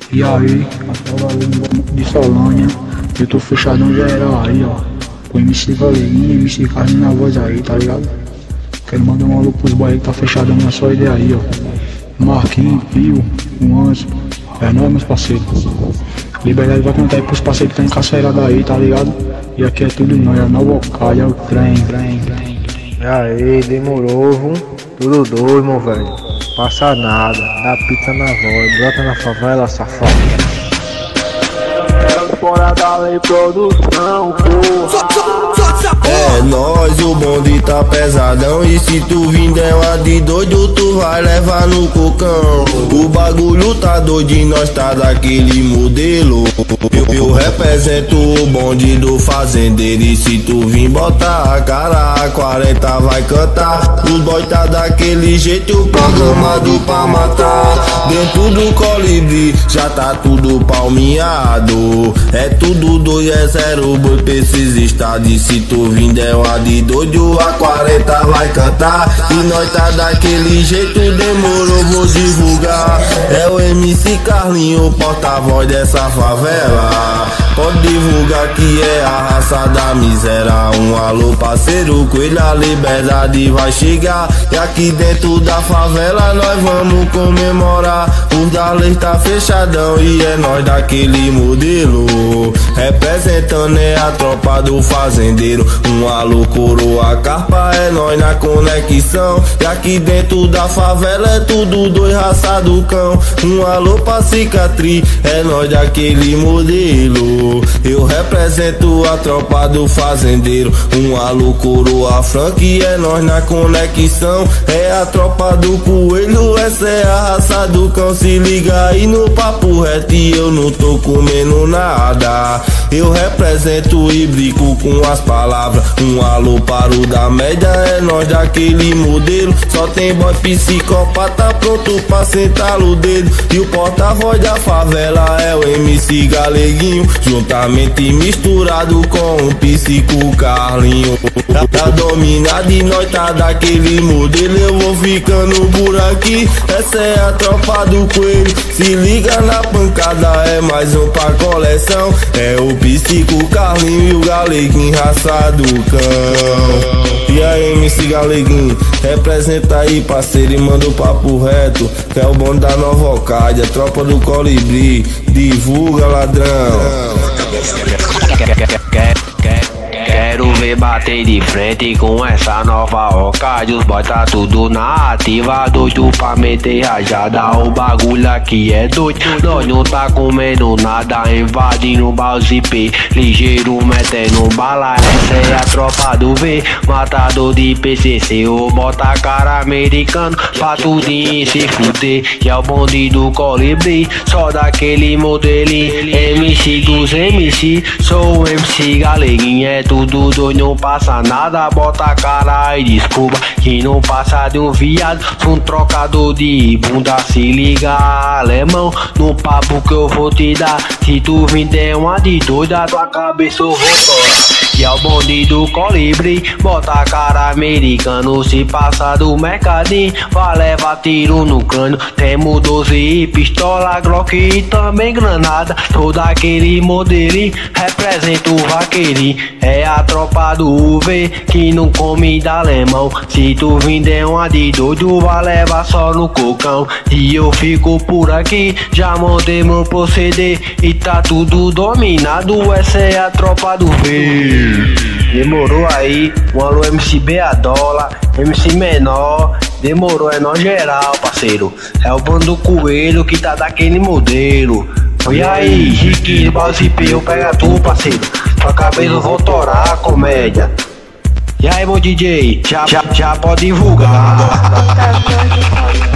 E aí, até o galera de Solânia, eu tô fechadão geral aí, ó. Com MC Galeguinho, MC Carlinho na voz aí, tá ligado? Quero mandar um alô pros boys aí que tá fechadão na sua ideia aí, ó. Marquinhos, Pio, o Anso, é nóis, meus parceiros. Liberdade vai contar aí pros parceiros que tá encarcerados aí, tá ligado? E aqui é tudo nóis, é nova Ocalha, é o trem. E aí, demorou, viu? Tudo doido, meu velho. Passa nada, dá pizza na voz, brota na favela, safado. Fora da lei, produção, porra. É nóis, o bonde tá pesadão. E se tu vir der uma de doido, tu vai levar no cocão. O bagulho tá doido e nós tá daquele modelo. Eu represento o bonde do fazendeiro. E se tu vir botar a cara, a 40 vai cantar. Os boy tá daquele jeito, programado pra matar. Dentro do colibri, já tá tudo palmeado. É tudo 2 é 0, boi precisa estar. E se tu vir der uma de doido, a 40 vai cantar. E nós tá daquele jeito, demorou, vou divulgar. É o MC Carlinho, porta-voz dessa favela. Pode divulgar que é a raça da miséria. Um alô parceiro, coelho, a liberdade vai chegar. E aqui dentro da favela nós vamos comemorar. Os da lei tá fechadão e é nós daquele modelo. Representando é a tropa do fazendeiro. Um alô coroa carpa, é nós na conexão. E aqui dentro da favela é tudo 2 raça do cão. Um alô pra cicatriz, é nós daquele modelo. Eu represento a tropa do fazendeiro. Um alô coroa Frank, é nós na conexão. É a tropa do coelho, essa é a raça do cão. Se liga aí no papo reto e eu não tô comendo nada. Eu represento e brinco com as palavras. Um alô para o da média, é nós daquele modelo. Só tem boy psicopata pronto pra sentar o dedo. E o porta-voz da favela é o MC Galeguinho, juntamente misturado com o psico Carlinho. Tá dominado e nós tá daquele modelo. Eu vou ficando por aqui, essa é a tropa do coelho. Se liga na pancada, é mais um pra coleção. É o psico Carlinho e o Galeguinho, raça do cão. E aí, MC Galeguinho, representa aí, parceiro, e manda o papo reto. Que é o bonde da nova Ocalha, tropa do colibri. Divulga, ladrão. Quero ver bater de frente com essa nova Ocalha. Os boy tá tudo na ativa, doido pra meter rajada. O bagulho aqui é doido, nós não tá comendo nada. Invadindo o Balzipe, ligeiro metendo bala. Essa é a tropa do V, matador de PCC. Ou bota a cara americano pra tudinho se fuder. E é o bonde do colibri, só daquele modelinho. MC dos MC, sou o MC Galeguinho. É tudo doido, não passa nada, bota a cara e desculpa. Que não passa de um viado, um trocador de bunda. Se liga, alemão, no papo que eu vou te dar. Se tu vir der uma de doida, tua cabeça eu vou torar. E é o bonde do colibri, bota a cara americano. Se passa do mercadinho, vai levar tiro no crânio. Temos 12 pistola, Glock e também granada. Todo aquele modelinho, representa o vaqueirinho. É a tropa do UV, que não come da alemão. Se tu vir der uma de doido, vai levar só no cocão. E eu fico por aqui, já montei meu proceder. E tá tudo dominado, essa é a tropa do V. Demorou aí, um alô MC Beadola, MC Menor. Demorou, é nós geral, parceiro. É o bando do coelho que tá daquele modelo. E aí, Riquinho, Balzipe, eu pego tu, parceiro. Tua cabeça eu vou torar, comédia. E aí, meu DJ, já pode divulgar.